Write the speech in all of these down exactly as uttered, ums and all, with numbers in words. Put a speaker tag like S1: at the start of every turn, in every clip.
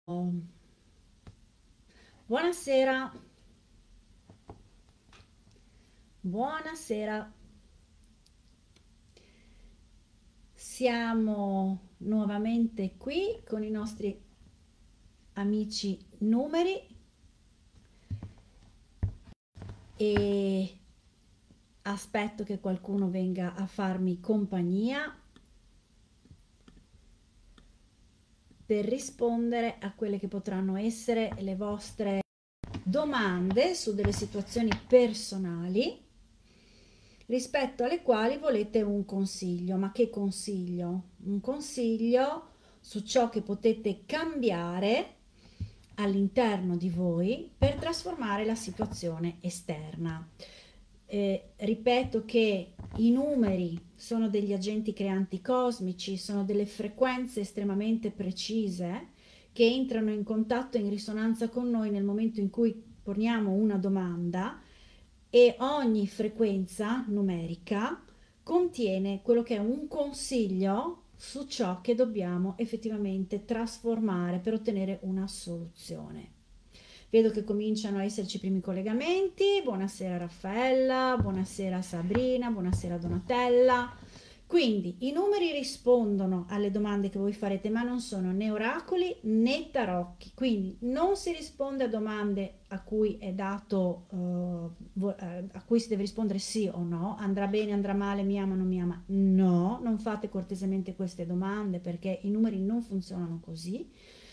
S1: Buonasera, buonasera. Siamo nuovamente qui con i nostri amici numeri e aspetto che qualcuno venga a farmi compagnia per rispondere a quelle che potranno essere le vostre domande su delle situazioni personali rispetto alle quali volete un consiglio. Ma che consiglio? Un consiglio su ciò che potete cambiare all'interno di voi per trasformare la situazione esterna. Eh, ripeto che i numeri sono degli agenti creanti cosmici, sono delle frequenze estremamente precise che entrano in contatto e in risonanza con noi nel momento in cui poniamo una domanda, e ogni frequenza numerica contiene quello che è un consiglio su ciò che dobbiamo effettivamente trasformare per ottenere una soluzione. Vedo che cominciano a esserci i primi collegamenti. Buonasera Raffaella, buonasera Sabrina, buonasera Donatella. Quindi i numeri rispondono alle domande che voi farete, ma non sono né oracoli né tarocchi. Quindi non si risponde a domande a cui è dato, uh, a cui si deve rispondere sì o no, andrà bene, andrà male, mi ama, non mi ama. No, non fate cortesemente queste domande perché i numeri non funzionano così.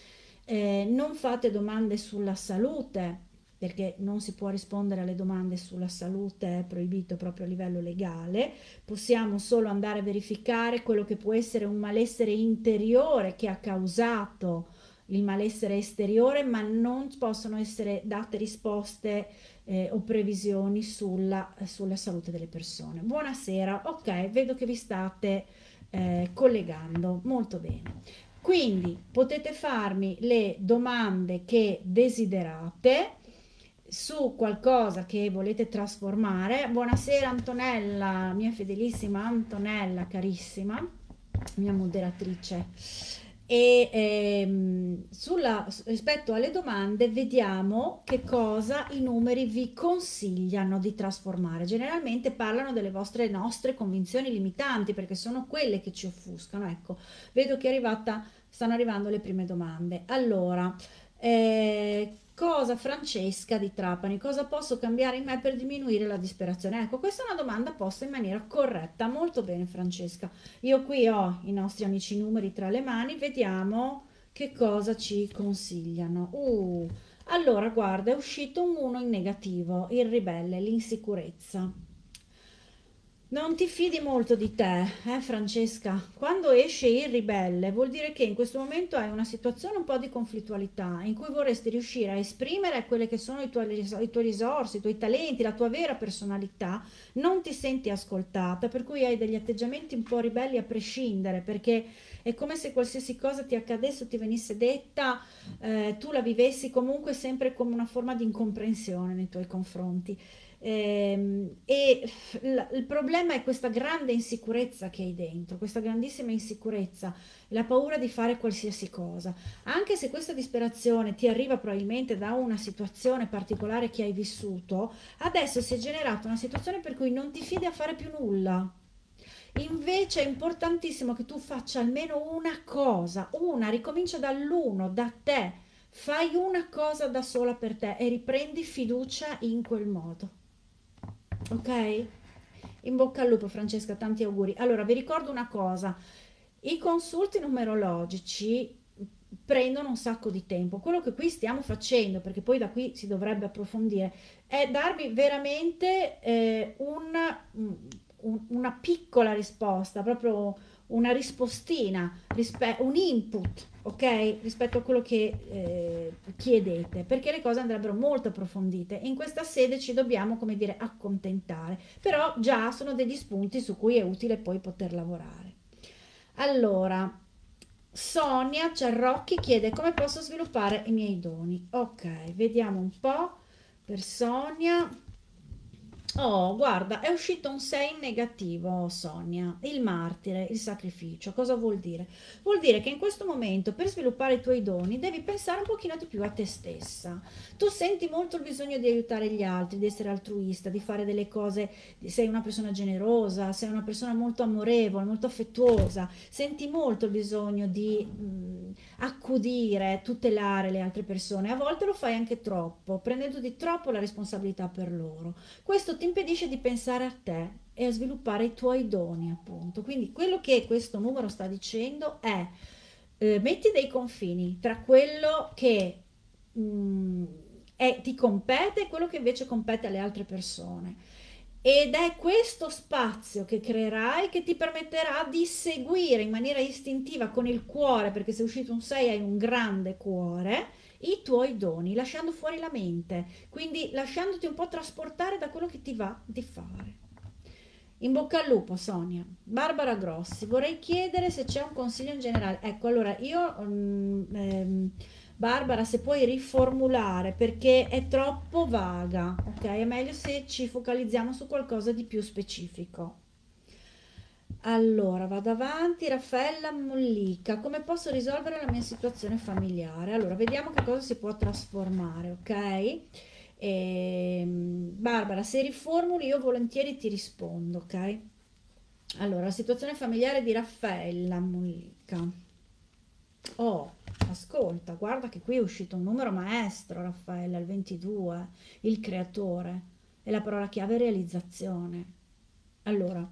S1: Eh, non fate domande sulla salute perché non si può rispondere alle domande sulla salute, è proibito proprio a livello legale. Possiamo solo andare a verificare quello che può essere un malessere interiore che ha causato il malessere esteriore, ma non possono essere date risposte eh, o previsioni sulla, sulla salute delle persone. Buonasera, ok, vedo che vi state eh, collegando molto bene. Quindi potete farmi le domande che desiderate su qualcosa che volete trasformare. Buonasera Antonella, mia fedelissima Antonella, carissima, mia moderatrice. E ehm, sulla, rispetto alle domande vediamo che cosa i numeri vi consigliano di trasformare. Generalmente parlano delle vostre nostre convinzioni limitanti perché sono quelle che ci offuscano. Ecco, vedo che è arrivata, stanno arrivando le prime domande. Allora, eh, cosa Francesca di Trapani, cosa posso cambiare in me per diminuire la disperazione? Ecco, questa è una domanda posta in maniera corretta. Molto bene, Francesca. Io qui ho i nostri amici numeri tra le mani, vediamo che cosa ci consigliano. Uh, allora, guarda, è uscito un uno in negativo, il ribelle, l'insicurezza. Non ti fidi molto di te, eh Francesca? Quando esce il ribelle vuol dire che in questo momento hai una situazione un po' di conflittualità in cui vorresti riuscire a esprimere quelle che sono i tuoi, ris- i tuoi risorse, i tuoi talenti, la tua vera personalità, non ti senti ascoltata, per cui hai degli atteggiamenti un po' ribelli a prescindere, perché è come se qualsiasi cosa ti accadesse o ti venisse detta, eh, tu la vivessi comunque sempre come una forma di incomprensione nei tuoi confronti. Ehm, e l- il problema è questa grande insicurezza che hai dentro, questa grandissima insicurezza, la paura di fare qualsiasi cosa. Anche se questa disperazione ti arriva probabilmente da una situazione particolare che hai vissuto, adesso si è generata una situazione per cui non ti fidi a fare più nulla. Invece è importantissimo che tu faccia almeno una cosa, una, ricomincia dall'uno, da te. Fai una cosa da sola per te e riprendi fiducia in quel modo. Ok? In bocca al lupo Francesca, tanti auguri. Allora, vi ricordo una cosa, i consulti numerologici prendono un sacco di tempo. Quello che qui stiamo facendo, perché poi da qui si dovrebbe approfondire, è darvi veramente eh, un, un- una piccola risposta, proprio una rispostina, rispe- un input, ok? Rispetto a quello che eh, chiedete, perché le cose andrebbero molto approfondite. In questa sede ci dobbiamo, come dire, accontentare, però già sono degli spunti su cui è utile poi poter lavorare. Allora, Sonia Ciarrocchi chiede come posso sviluppare i miei doni. Ok, vediamo un po' per Sonia. Oh, guarda, è uscito un sei in negativo, Sonia, il martire, il sacrificio. Cosa vuol dire? Vuol dire che in questo momento per sviluppare i tuoi doni devi pensare un pochino di più a te stessa. Tu senti molto il bisogno di aiutare gli altri, di essere altruista, di fare delle cose, sei una persona generosa, sei una persona molto amorevole, molto affettuosa, senti molto il bisogno di mh, accudire, tutelare le altre persone. A volte lo fai anche troppo, prendendoti troppo la responsabilità per loro. Questo ti impedisce di pensare a te e a sviluppare i tuoi doni, appunto. Quindi quello che questo numero sta dicendo è eh, metti dei confini tra quello che mh, è- ti compete e quello che invece compete alle altre persone. Ed è questo spazio che creerai che ti permetterà di seguire in maniera istintiva con il cuore, perché se è uscito un sei hai un grande cuore, i tuoi doni, lasciando fuori la mente, quindi lasciandoti un po' trasportare da quello che ti va di fare. In bocca al lupo, Sonia. Barbara Grossi, vorrei chiedere se c'è un consiglio in generale. Ecco, allora io, mm, ehm, Barbara, se puoi riformulare perché è troppo vaga, ok? È meglio se ci focalizziamo su qualcosa di più specifico. Allora, vado avanti, Raffaella Mollica, come posso risolvere la mia situazione familiare? Allora, vediamo che cosa si può trasformare, ok? Ehm, Barbara, se riformuli io volentieri ti rispondo, ok? Allora, la situazione familiare di Raffaella Mollica. Oh, ascolta, guarda che qui è uscito un numero maestro, Raffaella, il ventidue, il creatore, e la parola chiave è realizzazione. Allora,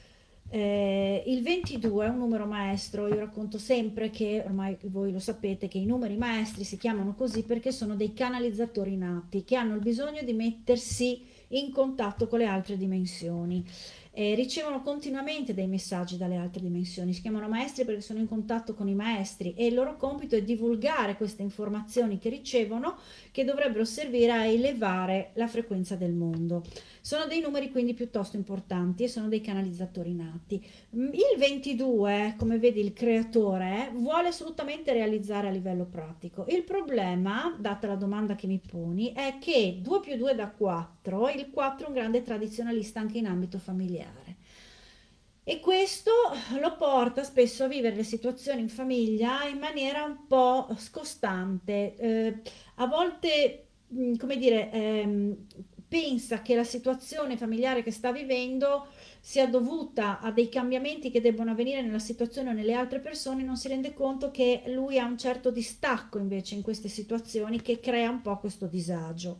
S1: eh, il ventidue è un numero maestro, io racconto sempre che, ormai voi lo sapete, che i numeri maestri si chiamano così perché sono dei canalizzatori nati che hanno il bisogno di mettersi in contatto con le altre dimensioni. Eh, ricevono continuamente dei messaggi dalle altre dimensioni, si chiamano maestri perché sono in contatto con i maestri e il loro compito è divulgare queste informazioni che ricevono che dovrebbero servire a elevare la frequenza del mondo. Sono dei numeri quindi piuttosto importanti e sono dei canalizzatori nati. Mm, Il ventidue, come vedi il creatore, vuole assolutamente realizzare a livello pratico. Il problema, data la domanda che mi poni, è che due più due dà quattro, il quattro è un grande tradizionalista anche in ambito familiare. E questo lo porta spesso a vivere le situazioni in famiglia in maniera un po' scostante. Eh, a volte, mh, come dire, ehm, pensa che la situazione familiare che sta vivendo sia dovuta a dei cambiamenti che debbono avvenire nella situazione o nelle altre persone, non si rende conto che lui ha un certo distacco invece in queste situazioni che crea un po' questo disagio.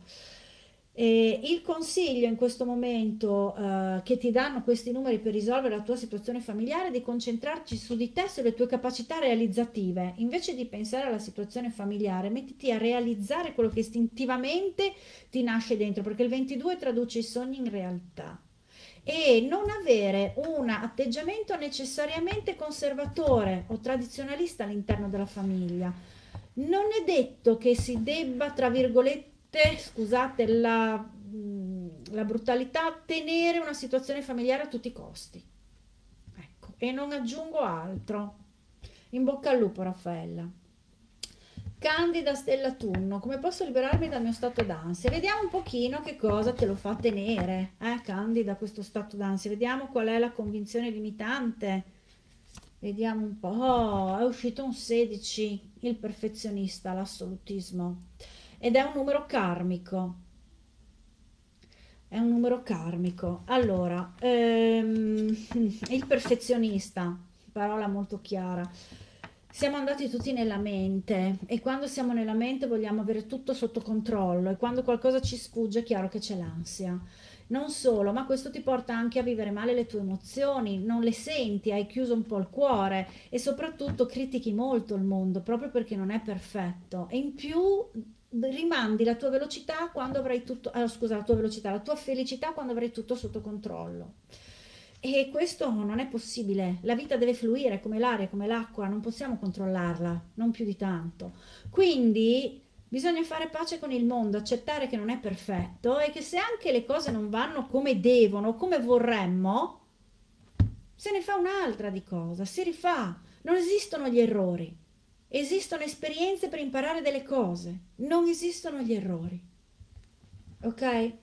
S1: E il consiglio in questo momento eh, che ti danno questi numeri per risolvere la tua situazione familiare è di concentrarci su di te, sulle tue capacità realizzative. Invece di pensare alla situazione familiare, mettiti a realizzare quello che istintivamente ti nasce dentro, perché il ventidue traduce i sogni in realtà. E non avere un atteggiamento necessariamente conservatore o tradizionalista all'interno della famiglia. Non è detto che si debba, tra virgolette, scusate la, mm, la brutalità, tenere una situazione familiare a tutti i costi. Ecco, e non aggiungo altro. In bocca al lupo, Raffaella. Candida Stella Tunno, come posso liberarmi dal mio stato d'ansia? Vediamo un pochino che cosa te lo fa tenere, eh, Candida, questo stato d'ansia. Vediamo qual è la convinzione limitante. Vediamo un po'. Oh, è uscito un sedici, il perfezionista, l'assolutismo. Ed è un numero karmico. È un numero karmico. Allora, ehm, il perfezionista, parola molto chiara. Siamo andati tutti nella mente e quando siamo nella mente vogliamo avere tutto sotto controllo e quando qualcosa ci sfugge è chiaro che c'è l'ansia. Non solo, ma questo ti porta anche a vivere male le tue emozioni, non le senti, hai chiuso un po' il cuore e soprattutto critichi molto il mondo proprio perché non è perfetto. E in più rimandi la tua velocità quando avrai tutto, ah, scusa, la tua velocità, la tua felicità quando avrai tutto sotto controllo. E questo non è possibile. La vita deve fluire come l'aria, come l'acqua, non possiamo controllarla, non più di tanto. Quindi bisogna fare pace con il mondo, accettare che non è perfetto e che se anche le cose non vanno come devono, come vorremmo, se ne fa un'altra di cosa, si rifà. Non esistono gli errori. Esistono esperienze per imparare delle cose, non esistono gli errori. Ok?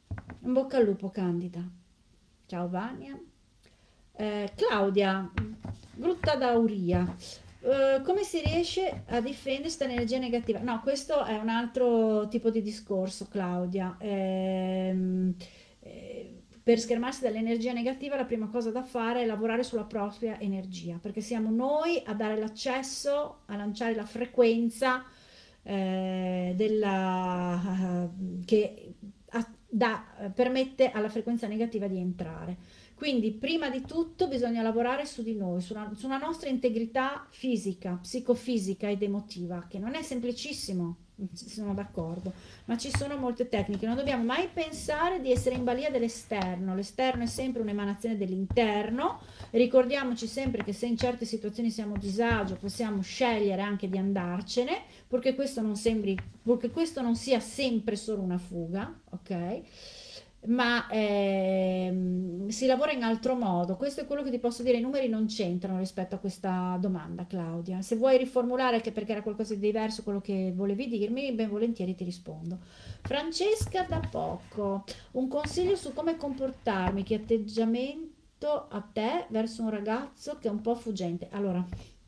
S1: In bocca al lupo, Candida. Ciao Vania. Eh, Claudia, brutta dauria. Eh, come si riesce a difendersi dall'energia negativa? No, questo è un altro tipo di discorso, Claudia. Ehm, eh, per schermarsi dall'energia negativa, la prima cosa da fare è lavorare sulla propria energia, perché siamo noi a dare l'accesso, a lanciare la frequenza eh, della, che a- da- permette alla frequenza negativa di entrare. Quindi, prima di tutto, bisogna lavorare su di noi, sulla, sulla nostra integrità fisica, psicofisica ed emotiva, che non è semplicissimo, sono d'accordo, ma ci sono molte tecniche. Non dobbiamo mai pensare di essere in balia dell'esterno. L'esterno è sempre un'emanazione dell'interno. Ricordiamoci sempre che se in certe situazioni siamo a disagio, possiamo scegliere anche di andarcene, perché questo non sembri, perché questo non sia sempre solo una fuga, ok? Ma ehm, si lavora in altro modo. Questo è quello che ti posso dire. I numeri non c'entrano rispetto a questa domanda, Claudia. Se vuoi riformulare, che perché era qualcosa di diverso quello che volevi dirmi, ben volentieri ti rispondo. Francesca da poco, un consiglio su come comportarmi, che atteggiamento a te verso un ragazzo che è un po' fuggente. Allora,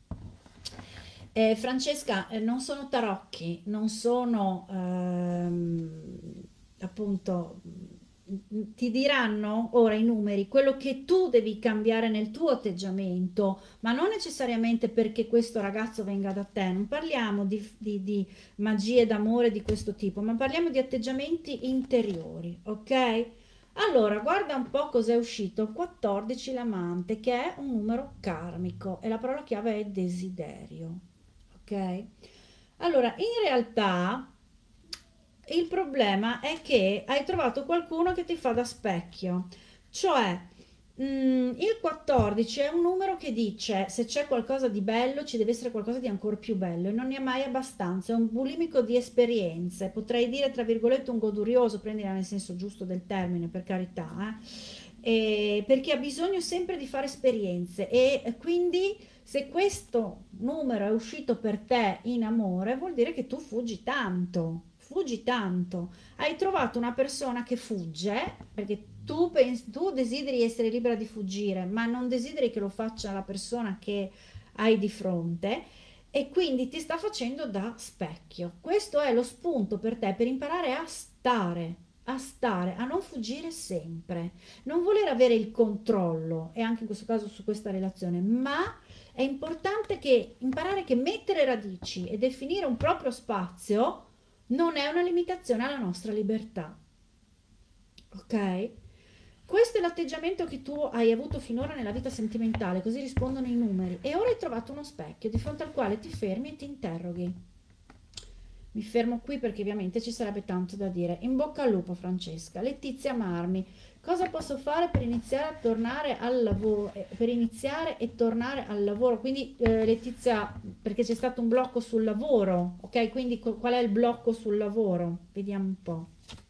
S1: eh, Francesca, eh, non sono tarocchi, non sono ehm, appunto, mm, ti diranno ora i numeri quello che tu devi cambiare nel tuo atteggiamento, ma non necessariamente perché questo ragazzo venga da te. Non parliamo di, di, di magie d'amore di questo tipo, ma parliamo di atteggiamenti interiori, ok? Allora, guarda un po' cos'è uscito. quattordici l'amante, che è un numero karmico e la parola chiave è desiderio. Ok? Allora, in realtà il problema è che hai trovato qualcuno che ti fa da specchio, cioè mm, il quattordici è un numero che dice se c'è qualcosa di bello ci deve essere qualcosa di ancora più bello e non ne ha mai abbastanza, è un bulimico di esperienze, potrei dire tra virgolette un godurioso, prendila nel senso giusto del termine, per carità, eh? E perché ha bisogno sempre di fare esperienze e quindi se questo numero è uscito per te in amore, vuol dire che tu fuggi tanto, fuggi tanto. Hai trovato una persona che fugge, perché tu, pens- tu desideri essere libera di fuggire, ma non desideri che lo faccia la persona che hai di fronte. E quindi ti sta facendo da specchio. Questo è lo spunto per te per imparare a stare, a stare, a non fuggire sempre, non voler avere il controllo, e anche in questo caso su questa relazione, ma è importante che imparare che mettere radici e definire un proprio spazio non è una limitazione alla nostra libertà. Ok? Questo è l'atteggiamento che tu hai avuto finora nella vita sentimentale, così rispondono i numeri. E ora hai trovato uno specchio di fronte al quale ti fermi e ti interroghi. Mi fermo qui perché ovviamente ci sarebbe tanto da dire. In bocca al lupo, Francesca. Letizia Marmi, cosa posso fare per iniziare a tornare al lavoro? eh, Per iniziare e tornare al lavoro. Quindi, eh, Letizia, perché c'è stato un blocco sul lavoro, ok? Quindi qu- qual è il blocco sul lavoro? Vediamo un po'.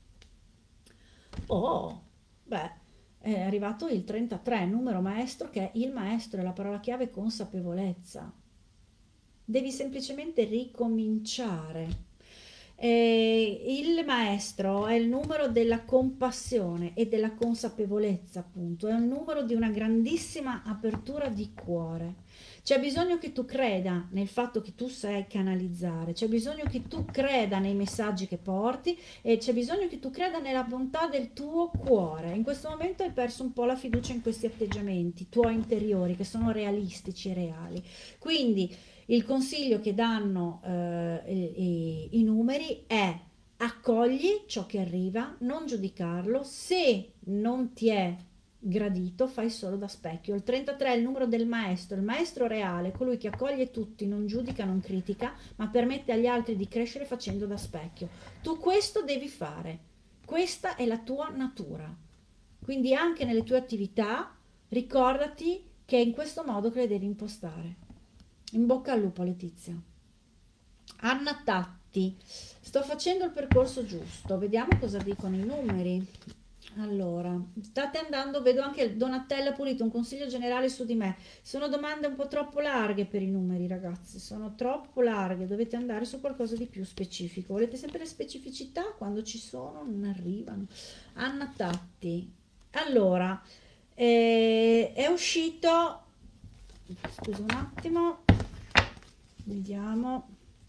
S1: Oh, beh, è arrivato il trentatré, numero maestro, che è il maestro, è la parola chiave consapevolezza. Devi semplicemente ricominciare. Eh, il maestro è il numero della compassione e della consapevolezza, appunto, è un numero di una grandissima apertura di cuore. C'è bisogno che tu creda nel fatto che tu sai canalizzare, c'è bisogno che tu creda nei messaggi che porti e c'è bisogno che tu creda nella bontà del tuo cuore. In questo momento hai perso un po' la fiducia in questi atteggiamenti tuoi interiori che sono realistici e reali. Quindi il consiglio che danno eh, i, i, i numeri è accogli ciò che arriva, non giudicarlo, se non ti è gradito fai solo da specchio. Il trentatré è il numero del maestro, il maestro reale, colui che accoglie tutti, non giudica, non critica, ma permette agli altri di crescere facendo da specchio. Tu questo devi fare, questa è la tua natura. Quindi anche nelle tue attività ricordati che è in questo modo che le devi impostare. In bocca al lupo, Letizia. Anna Tatti, sto facendo il percorso giusto, vediamo cosa dicono i numeri. Allora, state andando, vedo anche Donatella Pulito, un consiglio generale su di me. Sono domande un po' troppo larghe per i numeri, ragazzi, sono troppo larghe, dovete andare su qualcosa di più specifico. Volete sempre le specificità? Quando ci sono non arrivano. Anna Tatti. Allora, eh, è uscito, scusa un attimo, vediamo.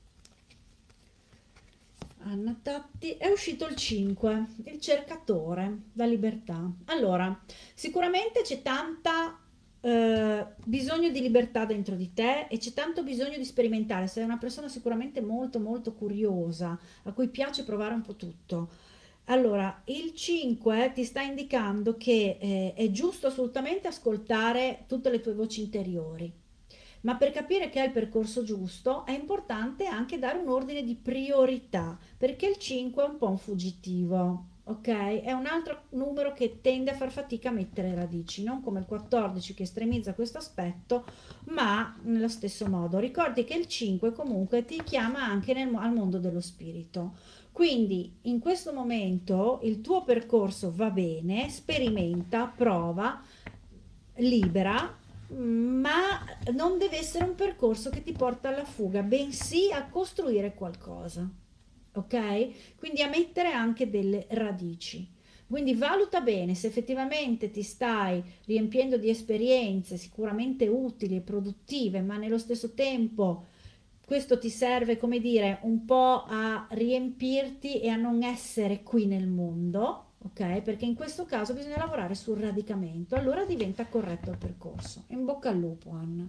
S1: Anna Tatti, è uscito il cinque, il cercatore, la libertà. Allora, sicuramente c'è tanta eh, bisogno di libertà dentro di te e c'è tanto bisogno di sperimentare. Sei una persona sicuramente molto molto curiosa, a cui piace provare un po' tutto. Allora, il cinque ti sta indicando che eh, è giusto assolutamente ascoltare tutte le tue voci interiori. Ma per capire che è il percorso giusto è importante anche dare un ordine di priorità, perché il cinque è un po' un fuggitivo, ok? È un altro numero che tende a far fatica a mettere radici, non come il quattordici che estremizza questo aspetto, ma nello stesso modo. Ricordi che il cinque comunque ti chiama anche nel- al mondo dello spirito. Quindi in questo momento il tuo percorso va bene, sperimenta, prova, libera, ma non deve essere un percorso che ti porta alla fuga, bensì a costruire qualcosa, ok? Quindi a mettere anche delle radici. Quindi valuta bene se effettivamente ti stai riempiendo di esperienze sicuramente utili e produttive, ma nello stesso tempo questo ti serve, come dire, un po' a riempirti e a non essere qui nel mondo, ok? Perché in questo caso bisogna lavorare sul radicamento, allora diventa corretto il percorso. In bocca al lupo, Anna.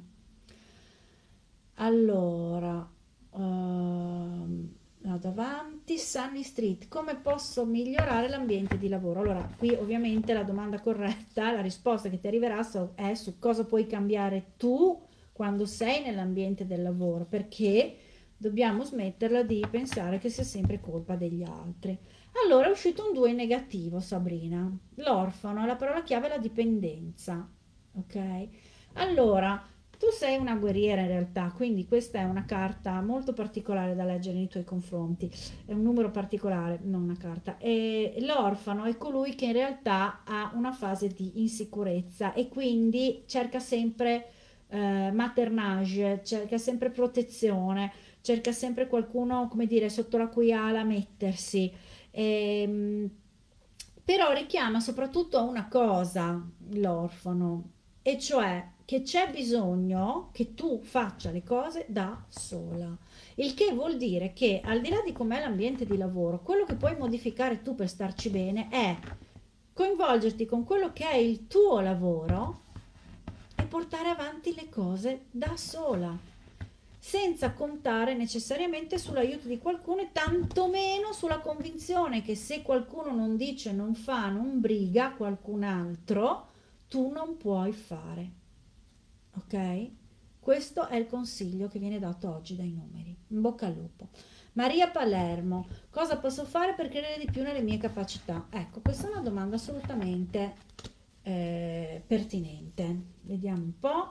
S1: Allora, ehm, vado avanti. Sunny Street, come posso migliorare l'ambiente di lavoro? Allora, qui ovviamente la domanda corretta, la risposta che ti arriverà so- è su cosa puoi cambiare tu quando sei nell'ambiente del lavoro, perché dobbiamo smetterla di pensare che sia sempre colpa degli altri. Allora è uscito un due in negativo, Sabrina. L'orfano, la parola chiave è la dipendenza. Ok? Allora, tu sei una guerriera in realtà, quindi questa è una carta molto particolare da leggere nei tuoi confronti. È un numero particolare, non una carta. E l'orfano è colui che in realtà ha una fase di insicurezza e quindi cerca sempre eh, maternage, cerca sempre protezione, cerca sempre qualcuno, come dire, sotto la cui ala mettersi. Ehm, però richiama soprattutto a una cosa l'orfano, e cioè che c'è bisogno che tu faccia le cose da sola. Il che vuol dire che al di là di com'è l'ambiente di lavoro, quello che puoi modificare tu per starci bene è coinvolgerti con quello che è il tuo lavoro e portare avanti le cose da sola, senza contare necessariamente sull'aiuto di qualcuno e tantomeno sulla convinzione che se qualcuno non dice, non fa, non briga qualcun altro, tu non puoi fare. Ok? Questo è il consiglio che viene dato oggi dai numeri. In bocca al lupo. Maria Palermo, cosa posso fare per credere di più nelle mie capacità? Ecco, questa è una domanda assolutamente eh, pertinente. Vediamo un po'.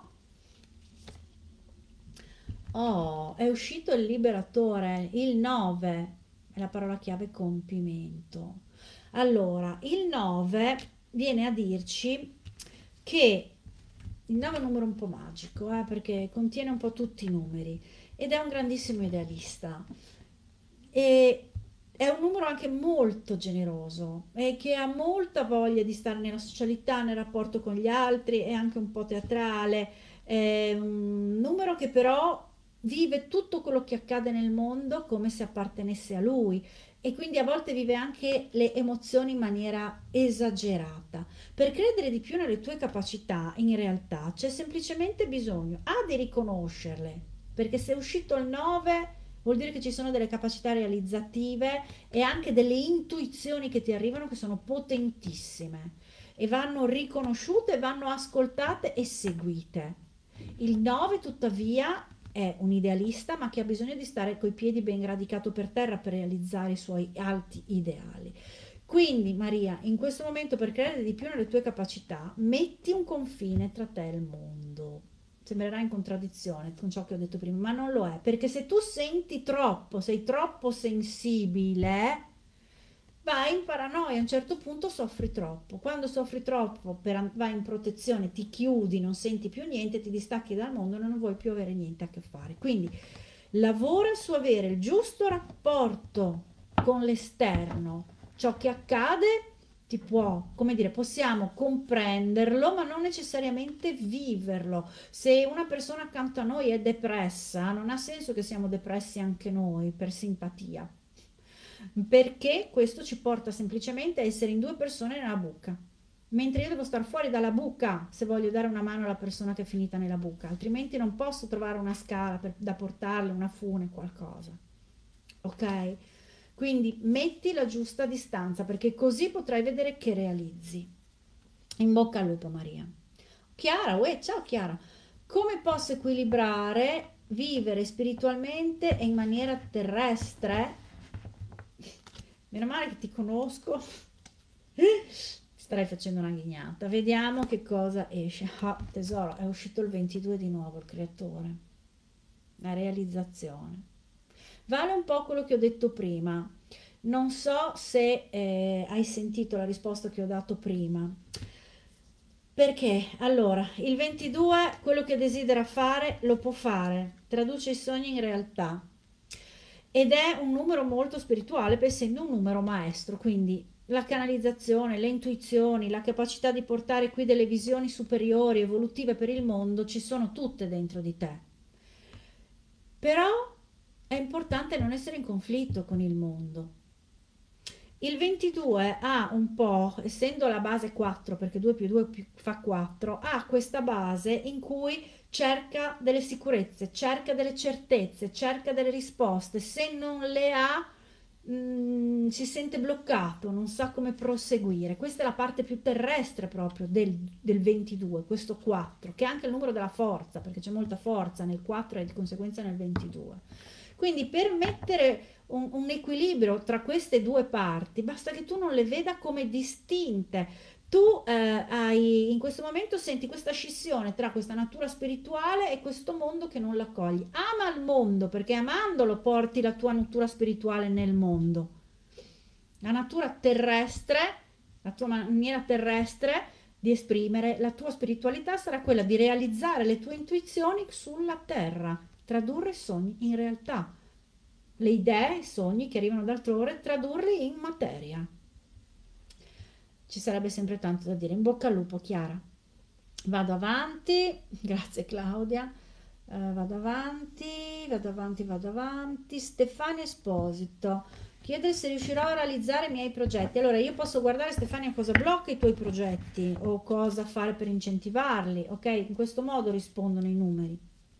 S1: Oh, è uscito il liberatore, il nove, è la parola chiave compimento. Allora, il nove viene a dirci che il nove è un numero un po' magico, eh, perché contiene un po' tutti i numeri ed è un grandissimo idealista. E è un numero anche molto generoso e che ha molta voglia di stare nella socialità, nel rapporto con gli altri, è anche un po' teatrale. È un numero che però vive tutto quello che accade nel mondo come se appartenesse a lui e quindi a volte vive anche le emozioni in maniera esagerata. Per credere di più nelle tue capacità, in realtà c'è semplicemente bisogno A di riconoscerle, perché se è uscito il nove vuol dire che ci sono delle capacità realizzative e anche delle intuizioni che ti arrivano che sono potentissime e vanno riconosciute, vanno ascoltate e seguite. Il nove tuttavia è un idealista ma che ha bisogno di stare coi piedi ben radicato per terra per realizzare i suoi alti ideali. Quindi Maria, in questo momento per credere di più nelle tue capacità, metti un confine tra te e il mondo. Sembrerà in contraddizione con ciò che ho detto prima, ma non lo è, perché se tu senti troppo, sei troppo sensibile, vai in paranoia, a un certo punto soffri troppo. Quando soffri troppo, per, vai in protezione, ti chiudi, non senti più niente, ti distacchi dal mondo e non vuoi più avere niente a che fare. Quindi lavora su avere il giusto rapporto con l'esterno. Ciò che accade ti può, come dire, possiamo comprenderlo, ma non necessariamente viverlo. Se una persona accanto a noi è depressa, non ha senso che siamo depressi anche noi per simpatia, perché questo ci porta semplicemente a essere in due persone nella buca. Mentre io devo stare fuori dalla buca se voglio dare una mano alla persona che è finita nella buca, altrimenti non posso trovare una scala per, da portarle, una fune, qualcosa. Ok? Quindi metti la giusta distanza perché così potrai vedere che realizzi. In bocca al lupo, Maria. Chiara, uè, ciao Chiara. Come posso equilibrare vivere spiritualmente e in maniera terrestre? Meno male che ti conosco. Starei facendo una ghignata. Vediamo che cosa esce. Ah, tesoro, è uscito il ventidue di nuovo il creatore. La realizzazione. Vale un po' quello che ho detto prima. Non so se eh, hai sentito la risposta che ho dato prima. Perché? Allora, il ventidue, quello che desidera fare, lo può fare. Traduce i sogni in realtà. Ed è un numero molto spirituale, essendo un numero maestro, quindi la canalizzazione, le intuizioni, la capacità di portare qui delle visioni superiori, evolutive per il mondo, ci sono tutte dentro di te. Però è importante non essere in conflitto con il mondo. Il ventidue ha un po', essendo la base quattro, perché due più due fa quattro, ha questa base in cui cerca delle sicurezze, cerca delle certezze, cerca delle risposte. Se non le ha, mh, si sente bloccato, non sa come proseguire. Questa è la parte più terrestre proprio del, del ventidue, questo quattro, che è anche il numero della forza, perché c'è molta forza nel quattro e di conseguenza nel ventidue. Quindi per mettere un, un equilibrio tra queste due parti, basta che tu non le veda come distinte. Tu eh, hai, in questo momento senti questa scissione tra questa natura spirituale e questo mondo che non l'accogli. Ama il mondo perché amandolo porti la tua natura spirituale nel mondo. La natura terrestre, la tua maniera terrestre di esprimere la tua spiritualità sarà quella di realizzare le tue intuizioni sulla terra, tradurre i sogni in realtà, le idee, i sogni che arrivano d'altrove, tradurli in materia. Ci sarebbe sempre tanto da dire. In bocca al lupo, Chiara. Vado avanti, grazie Claudia. Uh, vado avanti, vado avanti, vado avanti. Stefania Esposito chiede se riuscirò a realizzare i miei progetti. Allora, io posso guardare, Stefania, cosa blocca i tuoi progetti o cosa fare per incentivarli, ok? In questo modo rispondono i numeri.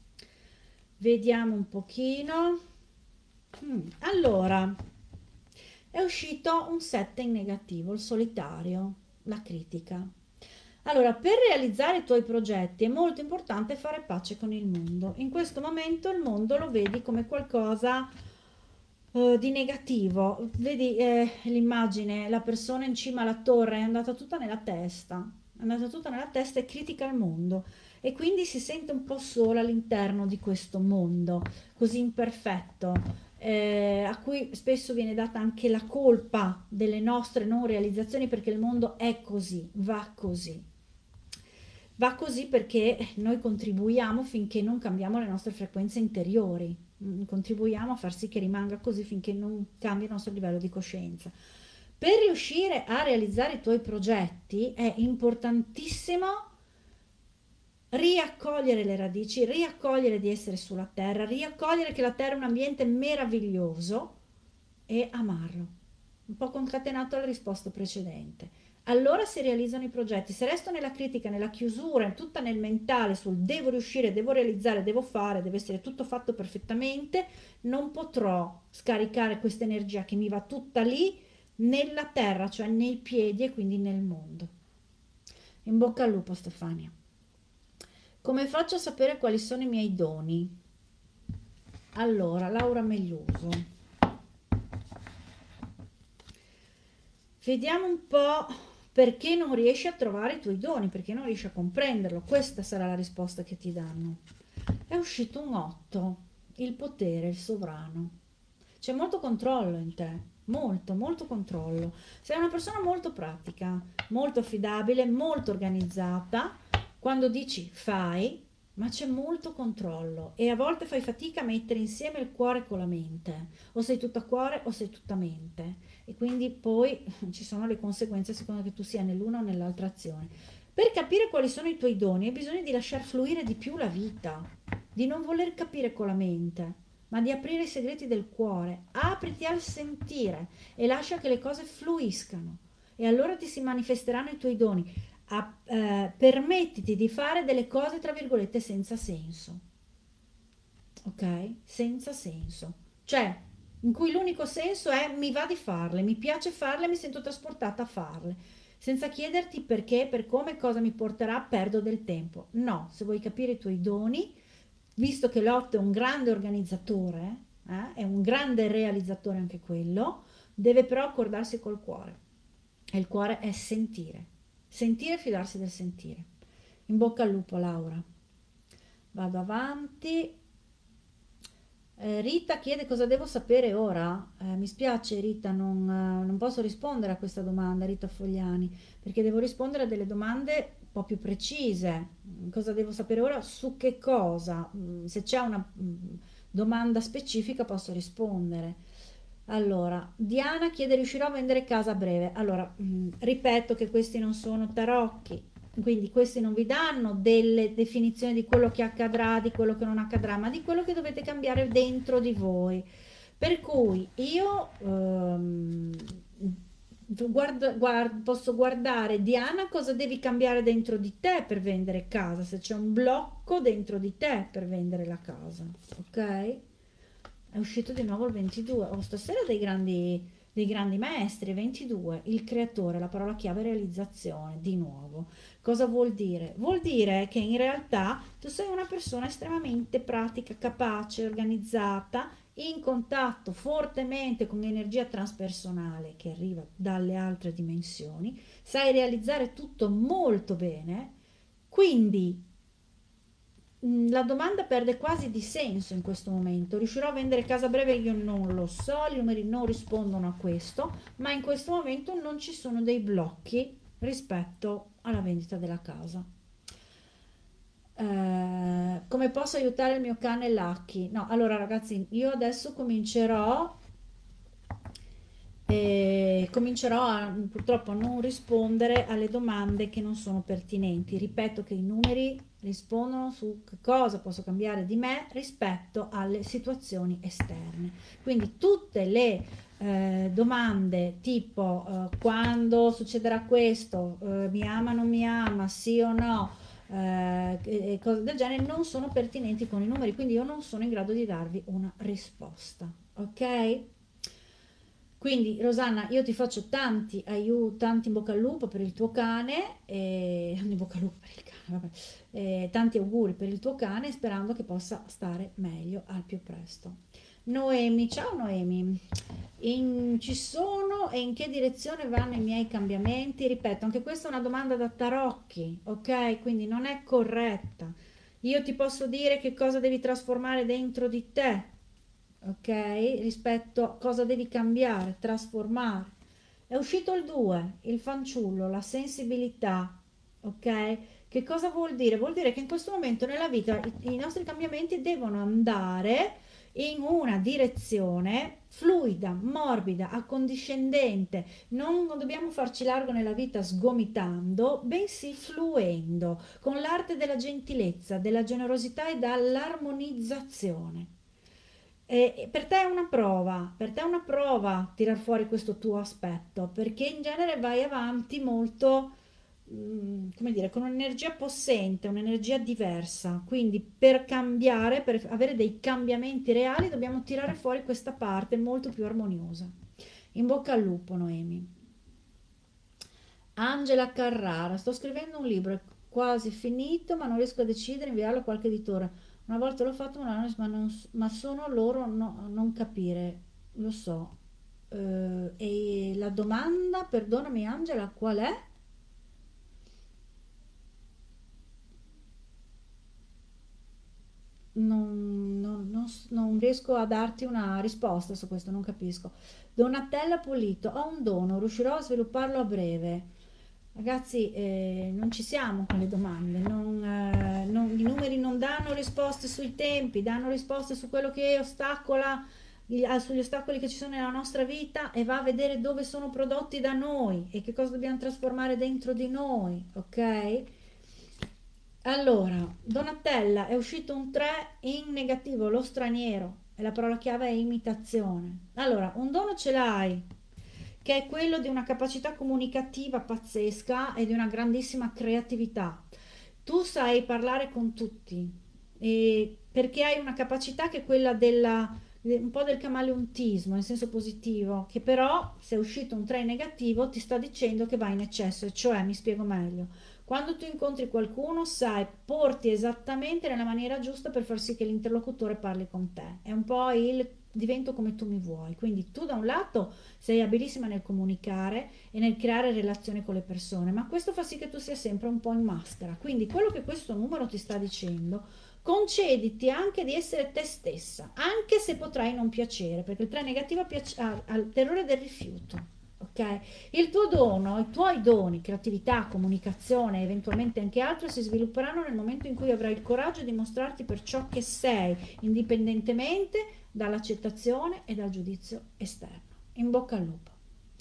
S1: Vediamo un pochino. Mm, allora, è uscito un sette in negativo, il solitario, la critica. Allora, per realizzare i tuoi progetti è molto importante fare pace con il mondo. In questo momento il mondo lo vedi come qualcosa eh, di negativo. Vedi eh, l'immagine, la persona in cima alla torre è andata tutta nella testa, è andata tutta nella testa e critica il mondo e quindi si sente un po' sola all'interno di questo mondo così imperfetto. Eh, a cui spesso viene data anche la colpa delle nostre non realizzazioni perché il mondo è così, va così. Va così perché noi contribuiamo finché non cambiamo le nostre frequenze interiori, contribuiamo a far sì che rimanga così finché non cambia il nostro livello di coscienza. Per riuscire a realizzare i tuoi progetti è importantissimo riaccogliere le radici, riaccogliere di essere sulla terra, riaccogliere che la terra è un ambiente meraviglioso e amarlo. Un po' concatenato alla risposta precedente. Allora si realizzano i progetti. Se resto nella critica, nella chiusura, tutta nel mentale sul devo riuscire, devo realizzare, devo fare, deve essere tutto fatto perfettamente, non potrò scaricare questa energia che mi va tutta lì nella terra, cioè nei piedi e quindi nel mondo. In bocca al lupo, Stefania. Come faccio a sapere quali sono i miei doni? Allora, Laura Megliuso. Vediamo un po' perché non riesci a trovare i tuoi doni, perché non riesci a comprenderlo. Questa sarà la risposta che ti danno. È uscito un otto, il potere, il sovrano. c'è molto controllo in te, molto, molto controllo. Sei una persona molto pratica, molto affidabile, molto organizzata. Quando dici fai, ma c'è molto controllo e a volte fai fatica a mettere insieme il cuore con la mente. O sei tutta cuore o sei tutta mente. E quindi poi ci sono le conseguenze a seconda che tu sia nell'una o nell'altra azione. Per capire quali sono i tuoi doni hai bisogno di lasciar fluire di più la vita, di non voler capire con la mente, ma di aprire i segreti del cuore. Apriti al sentire e lascia che le cose fluiscano e allora ti si manifesteranno i tuoi doni. A- eh, permettiti di fare delle cose tra virgolette senza senso, ok? Senza senso, cioè in cui l'unico senso è mi va di farle, mi piace farle, mi sento trasportata a farle, senza chiederti perché, per come, cosa mi porterà, perdo del tempo. No, se vuoi capire i tuoi doni, visto che l'otto è un grande organizzatore, eh, è un grande realizzatore anche quello, deve però accordarsi col cuore. E il cuore è sentire, sentire e fidarsi del sentire. In bocca al lupo, Laura. Vado avanti. Eh, Rita chiede cosa devo sapere ora. Eh, mi spiace Rita, non, eh, non posso rispondere a questa domanda, Rita Fogliani, perché devo rispondere a delle domande un po' più precise. Mm, Cosa devo sapere ora? Su che cosa? Mm, Se c'è una mm, domanda specifica posso rispondere. Allora, Diana chiede riuscirò a vendere casa a breve. Allora, mm, ripeto che questi non sono tarocchi, quindi questi non vi danno delle definizioni di quello che accadrà, di quello che non accadrà, ma di quello che dovete cambiare dentro di voi. Per cui io ehm, guardo- guard- posso guardare, Diana, cosa devi cambiare dentro di te per vendere casa, se c'è un blocco dentro di te per vendere la casa, ok? È uscito di nuovo il ventidue. Oh, stasera dei grandi, dei grandi maestri. ventidue, il creatore, la parola chiave realizzazione, di nuovo. Cosa vuol dire? Vuol dire che in realtà tu sei una persona estremamente pratica, capace, organizzata, in contatto fortemente con l'energia transpersonale che arriva dalle altre dimensioni, sai realizzare tutto molto bene, quindi mm, la domanda perde quasi di senso in questo momento. Riuscirò a vendere casa a breve? Io non lo so, i numeri non rispondono a questo, ma in questo momento non ci sono dei blocchi rispetto alla vendita della casa. Eh, come posso aiutare il mio cane Lucky? No, allora ragazzi, io adesso comincerò e comincerò a, purtroppo a non rispondere alle domande che non sono pertinenti. Ripeto che i numeri rispondono su che cosa posso cambiare di me rispetto alle situazioni esterne. Quindi tutte le eh, domande tipo eh, quando succederà questo, eh, mi ama o non mi ama, sì o no, eh, e e cose del genere non sono pertinenti con i numeri, quindi io non sono in grado di darvi una risposta, ok? Quindi Rosanna, io ti faccio tanti aiuti, tanti in bocca al lupo per il tuo cane, e, in bocca al lupo per il cane, vabbè, e tanti auguri per il tuo cane sperando che possa stare meglio al più presto. Noemi, ciao Noemi, in- ci sono e in che direzione vanno i miei cambiamenti? Ripeto, anche questa è una domanda da tarocchi, ok? Quindi non è corretta. Io ti posso dire che cosa devi trasformare dentro di te, ok? Rispetto a cosa devi cambiare, trasformare. È uscito il due, il fanciullo, la sensibilità, ok? Che cosa vuol dire? Vuol dire che in questo momento nella vita i, i nostri cambiamenti devono andare in una direzione fluida, morbida, accondiscendente. Non dobbiamo farci largo nella vita sgomitando, bensì fluendo, con l'arte della gentilezza, della generosità e dall'armonizzazione. E per te è una prova, per te è una prova tirar fuori questo tuo aspetto, perché in genere vai avanti molto, mm, come dire, con un'energia possente, un'energia diversa. Quindi per cambiare, per avere dei cambiamenti reali, dobbiamo tirare fuori questa parte molto più armoniosa. In bocca al lupo, Noemi. Angela Carrara, sto scrivendo un libro, è quasi finito, ma non riesco a decidere, inviarlo a qualche editore. Una volta l'ho fatto, ma, non- ma non- ma sono loro a no- non capire, lo so. Eh, e la domanda, perdonami Angela, qual è? Non, non- non s- non riesco a darti una risposta su questo, non capisco. Donatella Pulito, ho un dono, riuscirò a svilupparlo a breve. Ragazzi, eh, non ci siamo con le domande, non, eh, non- i numeri non danno risposte sui tempi, danno risposte su quello che ostacola, gli- ah, sugli ostacoli che ci sono nella nostra vita, e va a vedere dove sono prodotti da noi e che cosa dobbiamo trasformare dentro di noi, ok? Allora, Donatella, è uscito un tre in negativo, lo straniero, e la parola chiave è imitazione. Allora, un dono ce l'hai, che è quello di una capacità comunicativa pazzesca e di una grandissima creatività. Tu sai parlare con tutti, e perché hai una capacità che è quella della, de- un po' del camaleontismo, in senso positivo, che però, se è uscito un tre in negativo, ti sta dicendo che va in eccesso, e cioè, mi spiego meglio. Quando tu incontri qualcuno, sai porti esattamente nella maniera giusta per far sì che l'interlocutore parli con te. È un po' il divento come tu mi vuoi. Quindi tu da un lato sei abilissima nel comunicare e nel creare relazioni con le persone, ma questo fa sì che tu sia sempre un po' in maschera. Quindi quello che questo numero ti sta dicendo, concediti anche di essere te stessa, anche se potrai non piacere, perché il tre negativo piace- ha, ha il terrore del rifiuto. Ok? Il tuo dono, i tuoi doni, creatività, comunicazione, eventualmente anche altro, si svilupperanno nel momento in cui avrai il coraggio di mostrarti per ciò che sei, indipendentemente dall'accettazione e dal giudizio esterno. In bocca al lupo.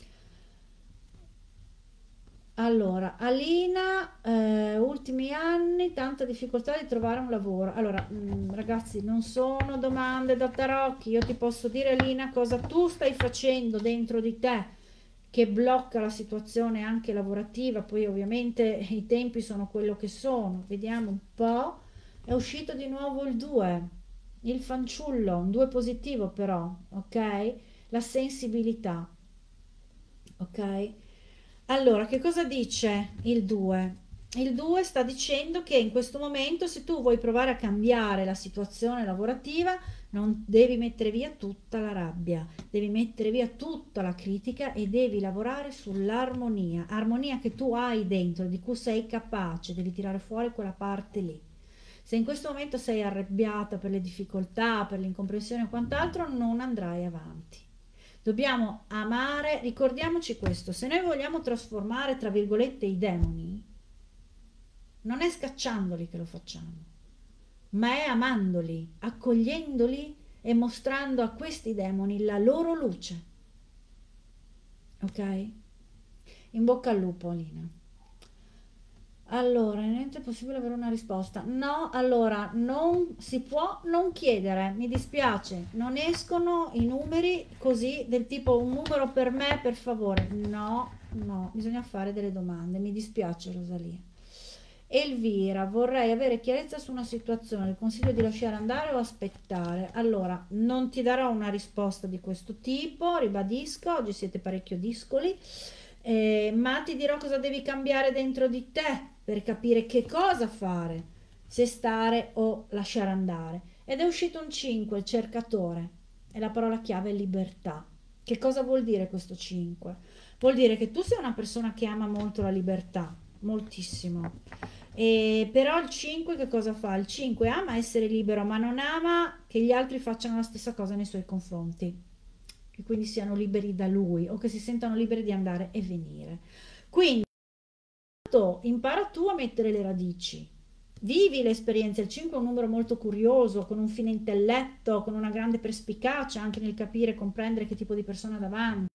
S1: Allora, Alina, eh, ultimi anni, tanta difficoltà di trovare un lavoro. Allora, mh, ragazzi, non sono domande da tarocchi. Io ti posso dire, Alina, cosa tu stai facendo dentro di te che blocca la situazione anche lavorativa. Poi ovviamente i tempi sono quello che sono. Vediamo un po'. È uscito di nuovo il due, il fanciullo, un due positivo però, ok? La sensibilità, ok? Allora, che cosa dice il due? Il due sta dicendo che in questo momento, se tu vuoi provare a cambiare la situazione lavorativa, non devi mettere via tutta la rabbia, devi mettere via tutta la critica e devi lavorare sull'armonia, armonia che tu hai dentro, di cui sei capace, devi tirare fuori quella parte lì. Se in questo momento sei arrabbiata per le difficoltà, per l'incomprensione o quant'altro, non andrai avanti. Dobbiamo amare, ricordiamoci questo, se noi vogliamo trasformare, tra virgolette, i demoni, non è scacciandoli che lo facciamo, ma è amandoli, accogliendoli e mostrando a questi demoni la loro luce. Ok? In bocca al lupo, Alina. Allora, niente è possibile avere una risposta. No, allora, non si può non chiedere, mi dispiace, non escono i numeri così del tipo un numero per me, per favore. No, no, bisogna fare delle domande, mi dispiace Rosalia. Elvira, vorrei avere chiarezza su una situazione, il consiglio di lasciare andare o aspettare. Allora, non ti darò una risposta di questo tipo, ribadisco, oggi siete parecchio discoli, eh, ma ti dirò cosa devi cambiare dentro di te per capire che cosa fare, se stare o lasciare andare. Ed è uscito un cinque, il cercatore, e la parola chiave è libertà. Che cosa vuol dire questo cinque? Vuol dire che tu sei una persona che ama molto la libertà, moltissimo. E però il cinque che cosa fa? Il cinque ama essere libero, ma non ama che gli altri facciano la stessa cosa nei suoi confronti, che quindi siano liberi da lui o che si sentano liberi di andare e venire. Quindi impara tu a mettere le radici. Vivi l'esperienza, il cinque è un numero molto curioso, con un fine intelletto, con una grande perspicacia anche nel capire e comprendere che tipo di persona ha davanti.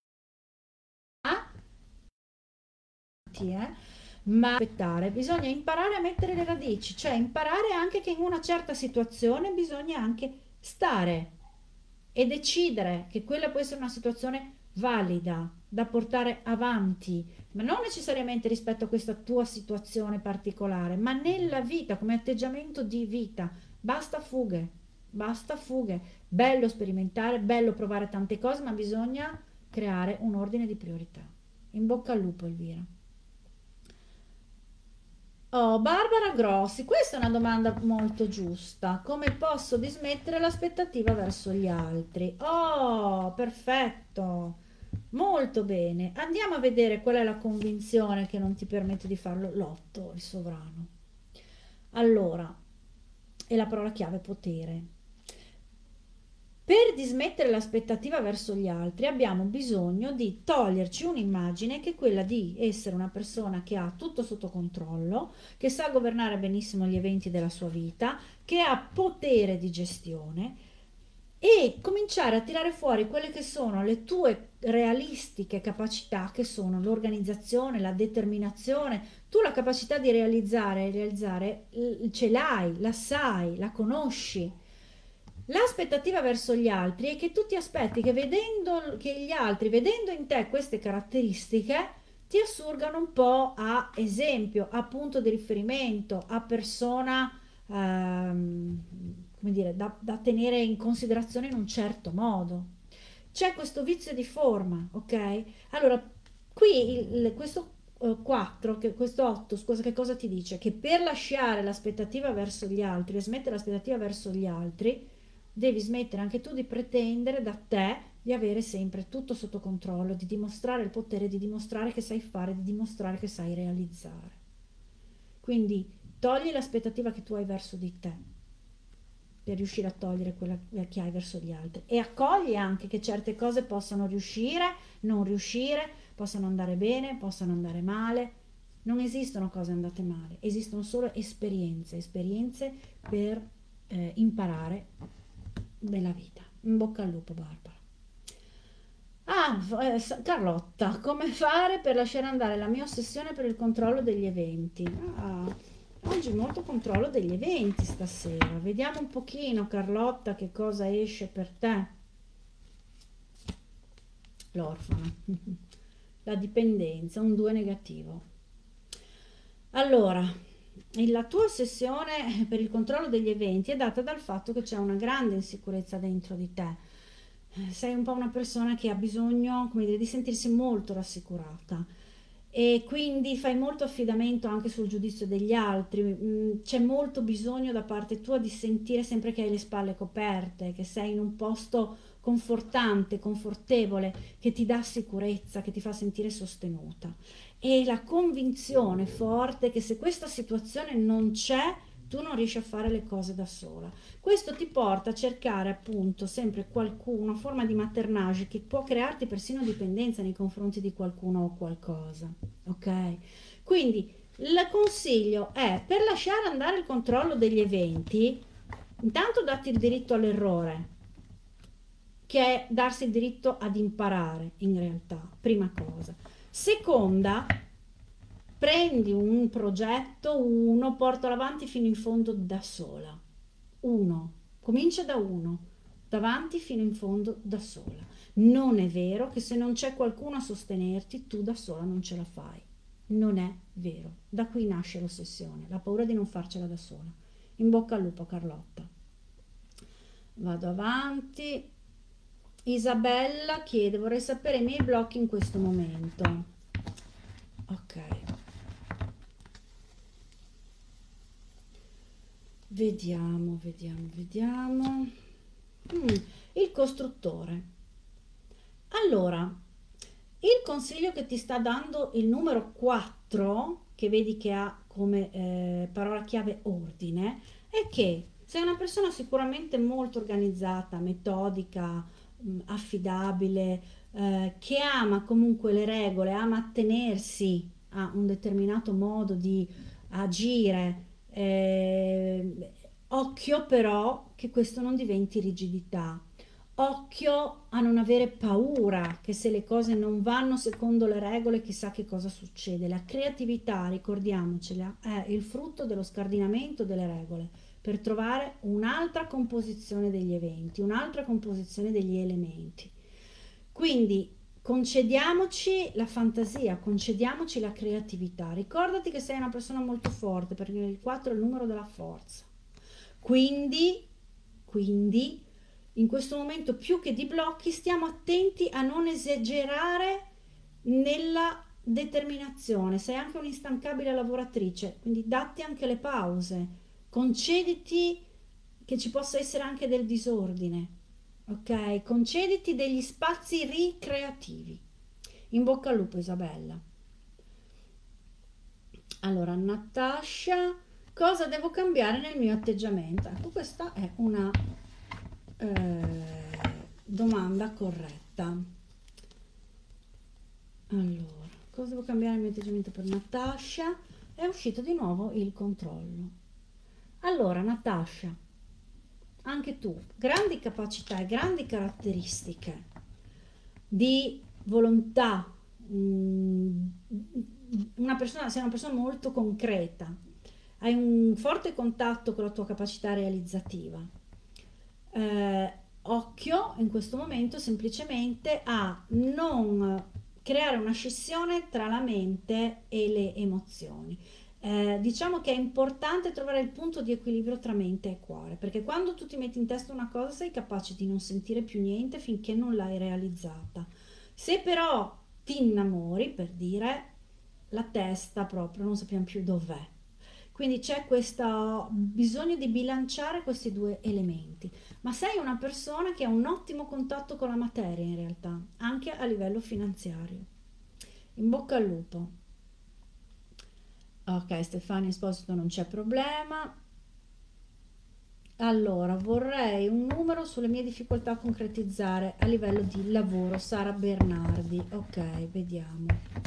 S1: Eh? Ma aspettare, bisogna imparare a mettere le radici, cioè imparare anche che in una certa situazione bisogna anche stare e decidere che quella può essere una situazione valida da portare avanti, ma non necessariamente rispetto a questa tua situazione particolare, ma nella vita, come atteggiamento di vita. Basta fughe, basta fughe. Bello sperimentare, bello provare tante cose, ma bisogna creare un ordine di priorità. In bocca al lupo, Elvira. Oh, Barbara Grossi, questa è una domanda molto giusta. Come posso dismettere l'aspettativa verso gli altri? Oh, perfetto. Molto bene. Andiamo a vedere qual è la convinzione che non ti permette di farlo. L'otto, il sovrano. Allora, e la parola chiave potere. Per dismettere l'aspettativa verso gli altri abbiamo bisogno di toglierci un'immagine che è quella di essere una persona che ha tutto sotto controllo, che sa governare benissimo gli eventi della sua vita, che ha potere di gestione, e cominciare a tirare fuori quelle che sono le tue realistiche capacità, che sono l'organizzazione, la determinazione. Tu la capacità di realizzare, realizzare ce l'hai, la sai, la conosci. L'aspettativa verso gli altri è che tu ti aspetti che vedendo che gli altri, vedendo in te queste caratteristiche, ti assurgano un po' a esempio, a punto di riferimento, a persona, ehm, come dire, da, da tenere in considerazione in un certo modo. C'è questo vizio di forma, ok? Allora, qui il, questo quattro, che, questo otto, scusa, che cosa ti dice? Che per lasciare l'aspettativa verso gli altri e smettere l'aspettativa verso gli altri, devi smettere anche tu di pretendere da te di avere sempre tutto sotto controllo, di dimostrare il potere, di dimostrare che sai fare, di dimostrare che sai realizzare. Quindi togli l'aspettativa che tu hai verso di te per riuscire a togliere quella che hai verso gli altri, e accogli anche che certe cose possano riuscire, non riuscire, possano andare bene, possano andare male. Non esistono cose andate male, esistono solo esperienze, esperienze per eh, imparare nella vita. In bocca al lupo, Barbara. Ah, eh, Carlotta, come fare per lasciare andare la mia ossessione per il controllo degli eventi? Ah, oggi molto controllo degli eventi stasera. Vediamo un pochino, Carlotta, che cosa esce per te. L'orfana, la dipendenza, un due negativo. Allora, la tua ossessione per il controllo degli eventi è data dal fatto che c'è una grande insicurezza dentro di te. Sei un po' una persona che ha bisogno, come dire, di sentirsi molto rassicurata, e quindi fai molto affidamento anche sul giudizio degli altri. C'è molto bisogno da parte tua di sentire sempre che hai le spalle coperte, che sei in un posto confortante, confortevole, che ti dà sicurezza, che ti fa sentire sostenuta. E la convinzione forte che se questa situazione non c'è, tu non riesci a fare le cose da sola. Questo ti porta a cercare appunto sempre qualcuno, una forma di maternage che può crearti persino dipendenza nei confronti di qualcuno o qualcosa, ok? Quindi il consiglio è, per lasciare andare il controllo degli eventi, intanto datti il diritto all'errore, che è darsi il diritto ad imparare in realtà, prima cosa. Seconda, prendi un progetto, uno, portalo avanti fino in fondo da sola. Uno, comincia da uno, davanti fino in fondo da sola. Non è vero che se non c'è qualcuno a sostenerti, tu da sola non ce la fai. Non è vero. Da qui nasce l'ossessione, la paura di non farcela da sola. In bocca al lupo, Carlotta. Vado avanti. Isabella chiede: vorrei sapere i miei blocchi in questo momento. Ok. Vediamo, vediamo, vediamo. Mm, il costruttore. Allora, il consiglio che ti sta dando il numero quattro, che vedi che ha come eh, parola chiave ordine, è che sei una persona sicuramente molto organizzata, metodica, mh, affidabile, eh, che ama comunque le regole, ama attenersi a un determinato modo di agire. Eh, occhio però che questo non diventi rigidità. Occhio a non avere paura che se le cose non vanno secondo le regole chissà che cosa succede. La creatività, ricordiamocela, è il frutto dello scardinamento delle regole per trovare un'altra composizione degli eventi, un'altra composizione degli elementi. Quindi concediamoci la fantasia, concediamoci la creatività. Ricordati che sei una persona molto forte, perché il quattro è il numero della forza. Quindi, quindi in questo momento più che di blocchi stiamo attenti a non esagerare nella determinazione. Sei anche un'instancabile lavoratrice, quindi datti anche le pause, concediti che ci possa essere anche del disordine, ok? Concediti degli spazi ricreativi. In bocca al lupo, Isabella. Allora, Natascia, cosa devo cambiare nel mio atteggiamento? Ecco, questa è una Eh, domanda corretta. Allora, cosa devo cambiare nel mio atteggiamento per Natascia? È uscito di nuovo il controllo. Allora, Natascia, anche tu, grandi capacità e grandi caratteristiche di volontà, mm, una persona, sei una persona molto concreta, hai un forte contatto con la tua capacità realizzativa. Eh, occhio in questo momento semplicemente a non creare una scissione tra la mente e le emozioni. Eh, diciamo che è importante trovare il punto di equilibrio tra mente e cuore, perché quando tu ti metti in testa una cosa sei capace di non sentire più niente finché non l'hai realizzata. Se però ti innamori, per dire, la testa proprio non sappiamo più dov'è. Quindi c'è questo bisogno di bilanciare questi due elementi. Ma sei una persona che ha un ottimo contatto con la materia in realtà, anche a livello finanziario. In bocca al lupo. Ok, Stefania Esposito non c'è problema. Allora, vorrei un numero sulle mie difficoltà a concretizzare a livello di lavoro. Sara Bernardi. Ok, vediamo.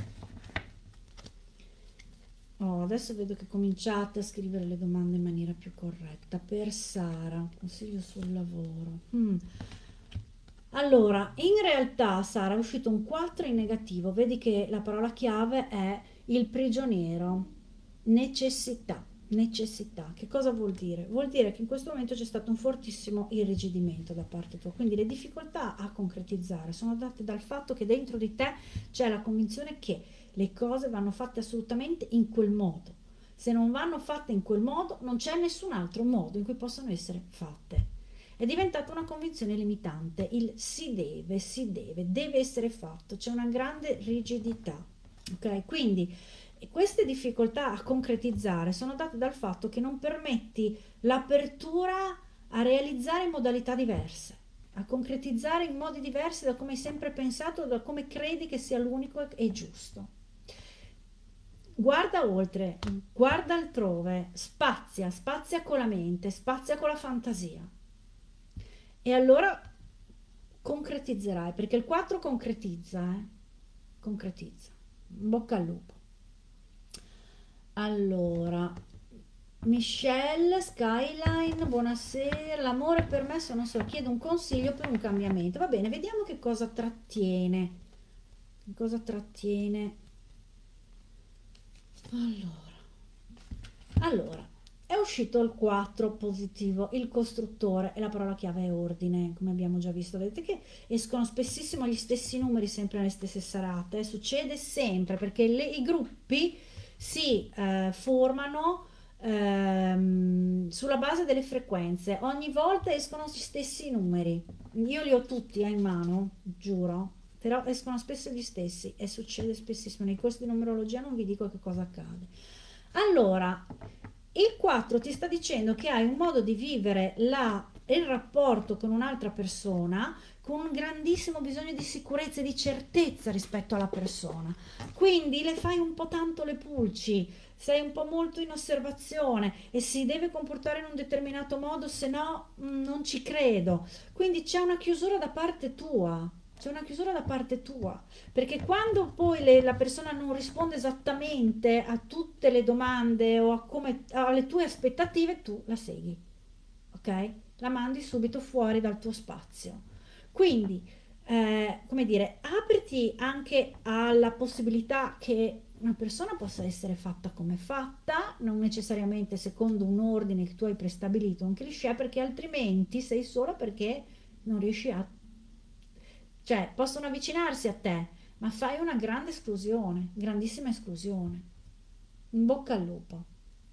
S1: Oh, adesso vedo che cominciate a scrivere le domande in maniera più corretta. Per Sara, consiglio sul lavoro. Mm. Allora, in realtà Sara è uscito un quattro in negativo. Vedi che la parola chiave è il prigioniero. Necessità. Necessità. Che cosa vuol dire? Vuol dire che in questo momento c'è stato un fortissimo irrigidimento da parte tua. Quindi le difficoltà a concretizzare sono date dal fatto che dentro di te c'è la convinzione che le cose vanno fatte assolutamente in quel modo. Se non vanno fatte in quel modo, non c'è nessun altro modo in cui possano essere fatte. È diventata una convinzione limitante, il si deve, si deve, deve essere fatto, c'è una grande rigidità, ok? Quindi queste difficoltà a concretizzare sono date dal fatto che non permetti l'apertura a realizzare in modalità diverse, a concretizzare in modi diversi da come hai sempre pensato, da come credi che sia l'unico e giusto. Guarda oltre, guarda altrove, spazia, spazia con la mente, spazia con la fantasia. E allora concretizzerai, perché il quattro concretizza, eh? Concretizza. In bocca al lupo. Allora, Michelle, Skyline, buonasera. L'amore per me, se non so, chiedo un consiglio per un cambiamento. Va bene, vediamo che cosa trattiene. Che cosa trattiene. Allora, allora, è uscito il quattro positivo, il costruttore, e la parola chiave è ordine, come abbiamo già visto. Vedete che escono spessissimo gli stessi numeri sempre nelle stesse serate, succede sempre perché le, i gruppi si eh, formano ehm, sulla base delle frequenze, ogni volta escono gli stessi numeri, io li ho tutti eh, in mano, giuro, però escono spesso gli stessi e succede spessissimo. Nei corsi di numerologia non vi dico che cosa accade. Allora, il quattro ti sta dicendo che hai un modo di vivere la, il rapporto con un'altra persona con un grandissimo bisogno di sicurezza e di certezza rispetto alla persona. Quindi le fai un po' tanto le pulci, sei un po' molto in osservazione e si deve comportare in un determinato modo, se no mh, non ci credo. Quindi c'è una chiusura da parte tua. C'è una chiusura da parte tua, perché quando poi le, la persona non risponde esattamente a tutte le domande o a come, alle tue aspettative, tu la segui, ok? La mandi subito fuori dal tuo spazio. Quindi, eh, come dire, apriti anche alla possibilità che una persona possa essere fatta come fatta, non necessariamente secondo un ordine che tu hai prestabilito, un cliché, perché altrimenti sei sola perché non riesci a, cioè possono avvicinarsi a te, ma fai una grande esclusione, grandissima esclusione. In bocca al lupo.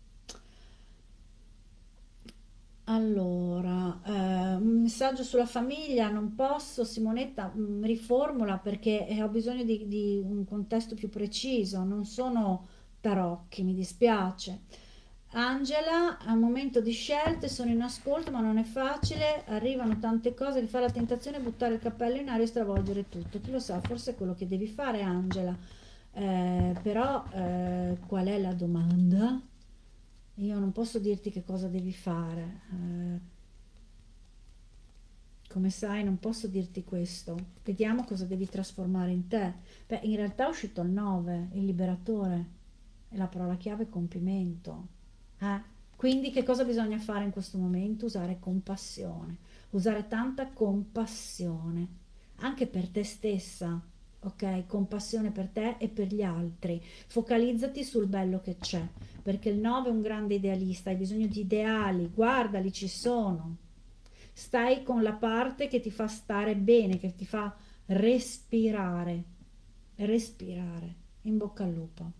S1: Allora, eh, un messaggio sulla famiglia, non posso, Simonetta, mm, riformula perché eh, ho bisogno di, di un contesto più preciso, non sono tarocchi, mi dispiace. Angela, al momento di scelte sono in ascolto, ma non è facile, arrivano tante cose, che fa la tentazione di buttare il cappello in aria e stravolgere tutto. Chi lo sa, forse è quello che devi fare, Angela. Eh, però eh, qual è la domanda? Io non posso dirti che cosa devi fare. Eh, come sai non posso dirti questo, vediamo cosa devi trasformare in te. Beh, in realtà è uscito il nove, il liberatore, e la parola chiave è compimento. Eh? Quindi che cosa bisogna fare in questo momento? Usare compassione, usare tanta compassione, anche per te stessa, ok? Compassione per te e per gli altri. Focalizzati sul bello che c'è, perché il nove è un grande idealista, hai bisogno di ideali, guardali, ci sono. Stai con la parte che ti fa stare bene, che ti fa respirare, respirare. In bocca al lupo.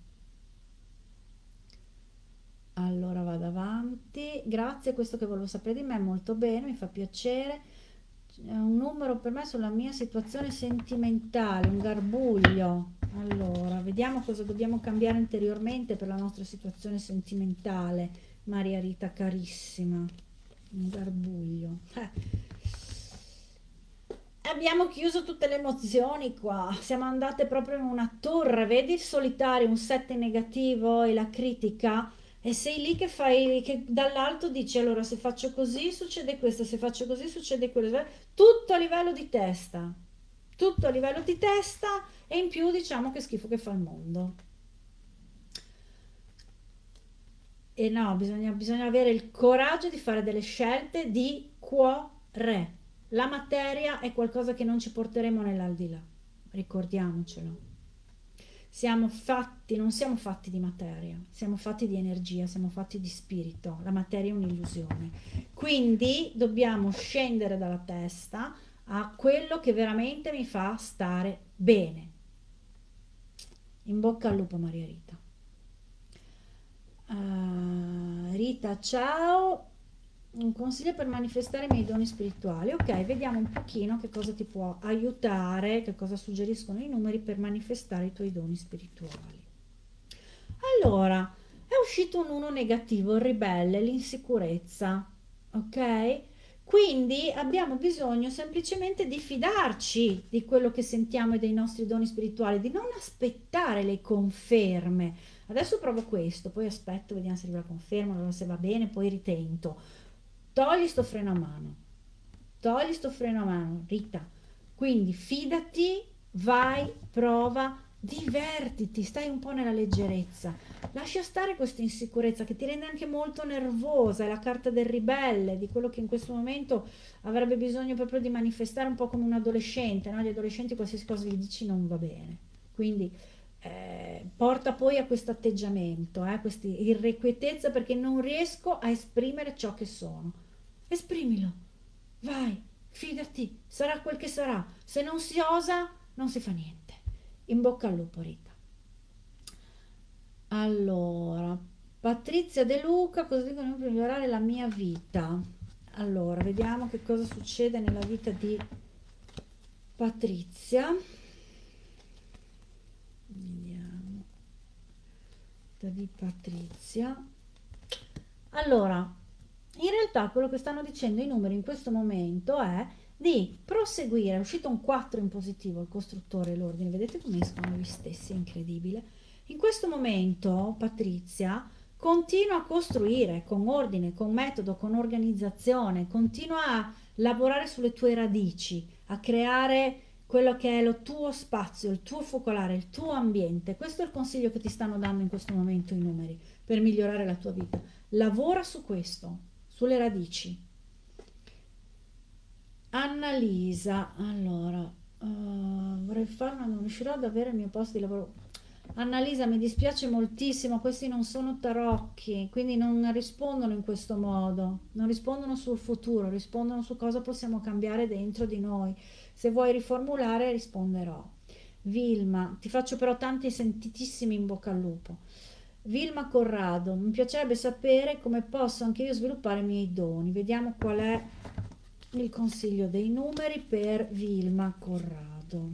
S1: Allora vado avanti, grazie, questo che volevo sapere di me, molto bene, mi fa piacere. È un numero per me sulla mia situazione sentimentale, un garbuglio. Allora, vediamo cosa dobbiamo cambiare interiormente per la nostra situazione sentimentale, Maria Rita carissima. Un garbuglio. Eh. Abbiamo chiuso tutte le emozioni qua, siamo andate proprio in una torre, vedi il solitario, un sette negativo e la critica? E sei lì che fai, che dall'alto dici allora se faccio così succede questo, se faccio così succede quello, tutto a livello di testa, tutto a livello di testa e in più diciamo che schifo che fa il mondo. E no, bisogna, bisogna avere il coraggio di fare delle scelte di cuore. La materia è qualcosa che non ci porteremo nell'aldilà, ricordiamocelo. Siamo fatti, non siamo fatti di materia, siamo fatti di energia, siamo fatti di spirito. La materia è un'illusione. Quindi dobbiamo scendere dalla testa a quello che veramente mi fa stare bene. In bocca al lupo, Maria Rita. Uh, Rita, ciao. Un consiglio per manifestare i miei doni spirituali. Ok, vediamo un pochino che cosa ti può aiutare, che cosa suggeriscono i numeri per manifestare i tuoi doni spirituali. Allora, è uscito un uno negativo, il ribelle, l'insicurezza, ok? Quindi abbiamo bisogno semplicemente di fidarci di quello che sentiamo e dei nostri doni spirituali, di non aspettare le conferme. Adesso provo questo, poi aspetto, vediamo se arriva la conferma, allora se va bene, poi ritento. Togli sto freno a mano, togli sto freno a mano, Rita. Quindi fidati, vai, prova, divertiti, stai un po' nella leggerezza. Lascia stare questa insicurezza che ti rende anche molto nervosa, è la carta del ribelle, di quello che in questo momento avrebbe bisogno proprio di manifestare un po' come un adolescente, no? Gli adolescenti qualsiasi cosa gli dici non va bene. Quindi eh, porta poi a questo atteggiamento, eh, questa irrequietezza perché non riesco a esprimere ciò che sono. Esprimilo, vai, fidati, sarà quel che sarà. Se non si osa, non si fa niente. In bocca al lupo, Rita. Allora, Patrizia De Luca, cosa dicono per migliorare la mia vita? Allora, vediamo che cosa succede nella vita di Patrizia. Vediamo. Vita di Patrizia. Allora, in realtà quello che stanno dicendo i numeri in questo momento è di proseguire. È uscito un quattro in positivo, il costruttore e l'ordine, vedete come escono gli stessi, è incredibile. In questo momento Patrizia continua a costruire con ordine, con metodo, con organizzazione, continua a lavorare sulle tue radici, a creare quello che è il tuo spazio, il tuo focolare, il tuo ambiente. Questo è il consiglio che ti stanno dando in questo momento i numeri per migliorare la tua vita. Lavora su questo, sulle radici. Annalisa, allora, uh, vorrei farlo, ma non riuscirò ad avere il mio posto di lavoro. Annalisa, mi dispiace moltissimo, questi non sono tarocchi, quindi non rispondono in questo modo, non rispondono sul futuro, rispondono su cosa possiamo cambiare dentro di noi. Se vuoi riformulare, risponderò. Vilma, ti faccio però tanti sentitissimi in bocca al lupo. Vilma Corrado, mi piacerebbe sapere come posso anche io sviluppare i miei doni. Vediamo qual è il consiglio dei numeri per Vilma Corrado.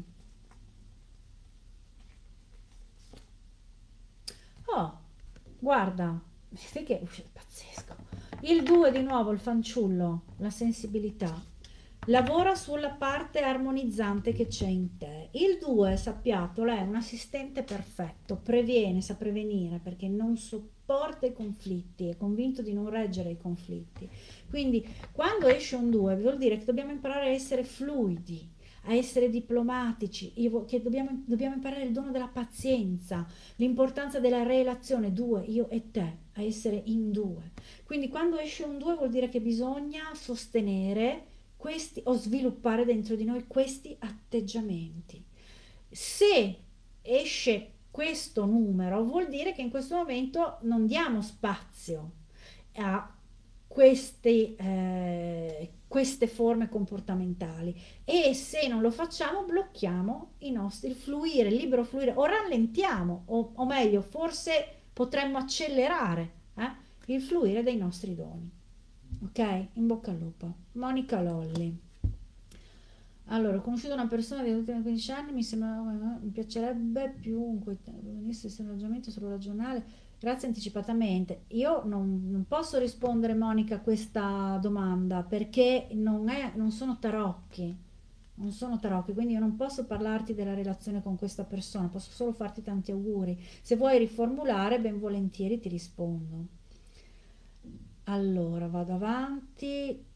S1: Oh, guarda, che è pazzesco. Il due di nuovo, il fanciullo, la sensibilità. lavora sulla parte armonizzante che c'è in te. Il due, sappiatelo, è un assistente perfetto, previene, sa prevenire perché non sopporta i conflitti, è convinto di non reggere i conflitti. Quindi quando esce un due vuol dire che dobbiamo imparare a essere fluidi, a essere diplomatici, io, che dobbiamo, dobbiamo imparare il dono della pazienza, l'importanza della relazione due, io e te, a essere in due. Quindi quando esce un due vuol dire che bisogna sostenere questi o sviluppare dentro di noi questi atteggiamenti. Se esce questo numero vuol dire che in questo momento non diamo spazio a queste, eh, queste forme comportamentali e se non lo facciamo blocchiamo i nostri il fluire, il libero fluire o rallentiamo o, o meglio forse potremmo accelerare eh, il fluire dei nostri doni. Ok? In bocca al lupo. Monica Lolli. Allora, ho conosciuto una persona degli ultimi quindici anni, mi sembra, mi piacerebbe più un venisse un ragionamento sullo ragionale. Grazie anticipatamente. Io non, non posso rispondere, Monica, a questa domanda perché non, è, non sono tarocchi, non sono tarocchi, quindi io non posso parlarti della relazione con questa persona, posso solo farti tanti auguri. Se vuoi riformulare, ben volentieri ti rispondo. Allora, vado avanti.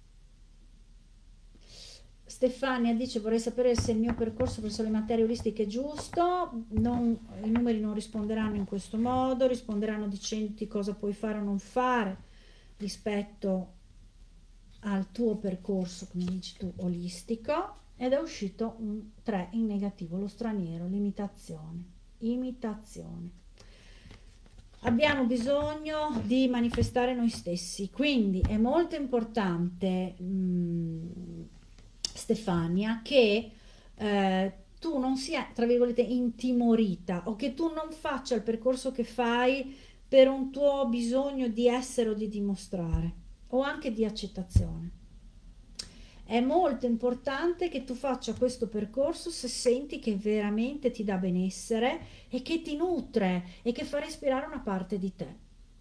S1: Stefania dice vorrei sapere se il mio percorso verso le materie olistiche è giusto. Non, i numeri non risponderanno in questo modo, risponderanno dicendoti cosa puoi fare o non fare rispetto al tuo percorso, come dici tu, olistico, ed è uscito un tre in negativo, lo straniero, l'imitazione, imitazione. Abbiamo bisogno di manifestare noi stessi, quindi è molto importante, mh, Stefania, che eh, tu non sia, tra virgolette, intimorita o che tu non faccia il percorso che fai per un tuo bisogno di essere o di dimostrare o anche di accettazione. È molto importante che tu faccia questo percorso se senti che veramente ti dà benessere e che ti nutre e che fa respirare una parte di te.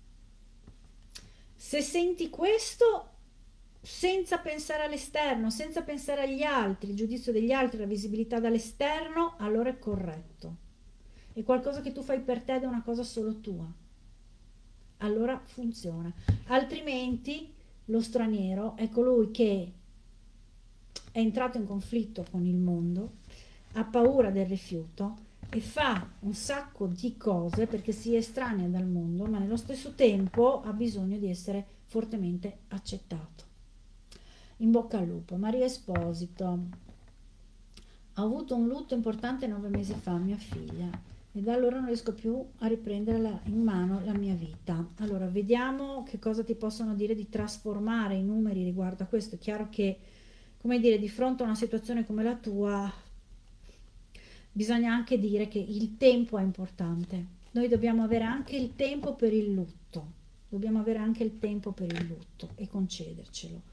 S1: Se senti questo senza pensare all'esterno, senza pensare agli altri, il giudizio degli altri, la visibilità dall'esterno, allora è corretto. È qualcosa che tu fai per te ed è una cosa solo tua. Allora funziona. Altrimenti lo straniero è colui che è entrato in conflitto con il mondo, ha paura del rifiuto e fa un sacco di cose perché si estranea dal mondo, ma nello stesso tempo ha bisogno di essere fortemente accettato. In bocca al lupo. Maria Esposito. Ho avuto un lutto importante nove mesi fa, mia figlia, e da allora non riesco più a riprendere in mano la mia vita. Allora, vediamo che cosa ti possono dire di trasformare i numeri riguardo a questo. È chiaro che, come dire, di fronte a una situazione come la tua, bisogna anche dire che il tempo è importante. Noi dobbiamo avere anche il tempo per il lutto. Dobbiamo avere anche il tempo per il lutto e concedercelo.